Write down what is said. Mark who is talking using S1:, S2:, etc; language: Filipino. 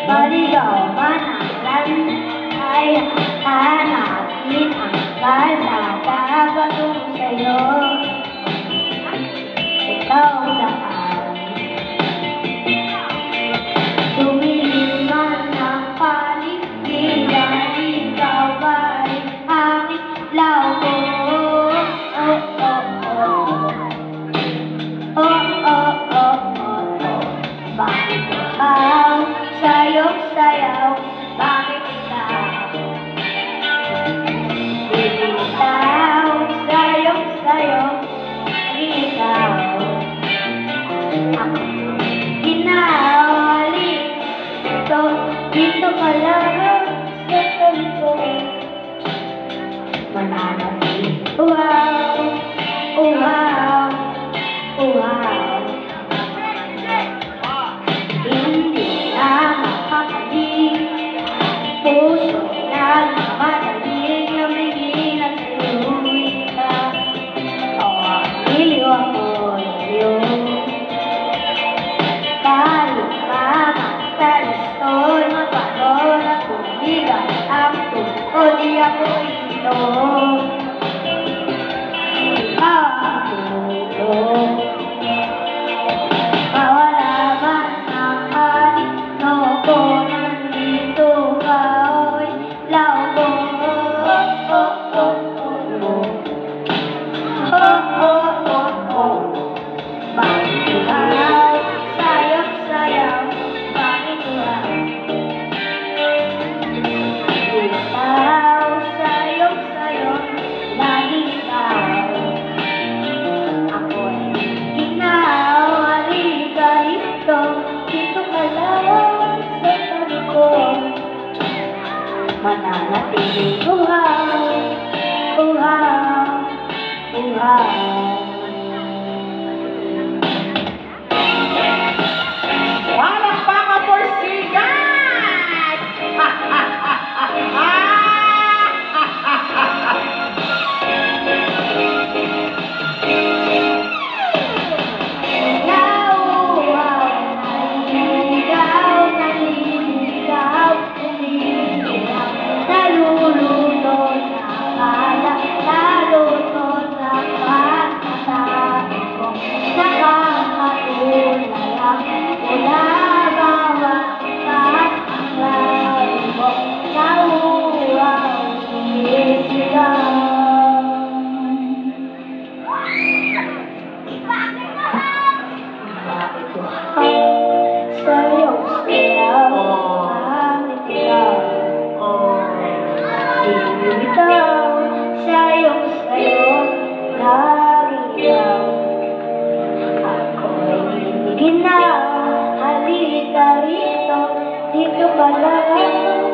S1: Maligaw manalan ay hanapin ang kalsada patungo sa'yo. Ikaw daan tumingin man ang paligiran, ikaw ba'y aking labo? Oh, oh, oh. Oh, oh, oh, oh, oh. Bakit ikaw sayong sayaw? Bakit ikaw bibitaw? Sayong sayaw, ikaw ako ginawali. Dito ka lang sa tabi ko, mananatili. Uhaw, uhaw, uhaw. Hindi na makakalig, puso na namadalig, namigil na sa'yo ka. Iliw ako iyo, kahit mamatalis-to'y mapagod at tumigan ang tuko, di ako ito. Ikaw ang tulong, mawala man ang halino ko, nandito ka, oy, labo. Oh, oh, oh, oh. Oh, oh, oh, oh. Bakit ikaw sayaw-sayaw? Bakit ikaw bitaw? Sayaw-sayaw, lagi ikaw. Ako'y ikaw, halika rito, dito ka lang sa tabi ko, mananatili. Uhaw, uhaw, uhaw.
S2: Palakpakan for Sigat!
S1: Nauuhaw, naliligaw, naliligaw, umiilaw, nalulunod sa kala, nalunod sa pagkatabi ko, nakakatulalang mula bawat taas ang labi mo. Nauuhaw, sumisigaw. Bakit ikaw sayaw-sayaw? Bakit ikaw bibitaw? Sayaw-sayaw, lagi ikaw. Ako'y giniginaw, halika rito, dito ka lang